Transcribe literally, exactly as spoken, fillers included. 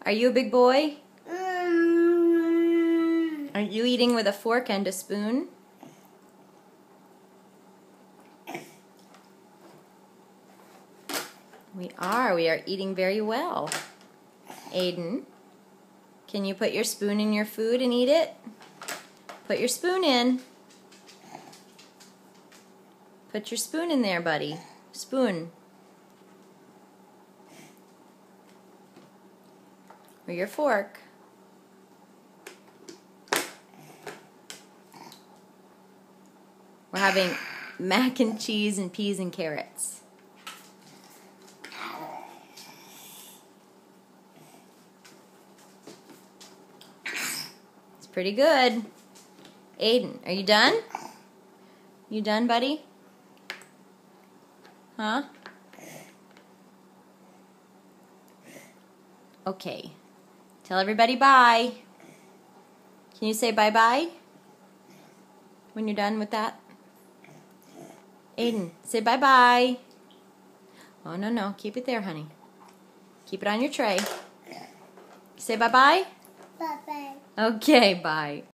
Are you a big boy? Mm. Are you eating with a fork and a spoon? We are. We are eating very well. Aidan, can you put your spoon in your food and eat it? Put your spoon in. Put your spoon in there, buddy. Spoon. Or your fork. We're having mac and cheese and peas and carrots. It's pretty good. Aidan, are you done? You done, buddy? Huh? Okay. Tell everybody bye. Can you say bye-bye when you're done with that? Aidan, say bye-bye. Oh, no, no. Keep it there, honey. Keep it on your tray. Say bye-bye? Bye-bye. Okay, bye.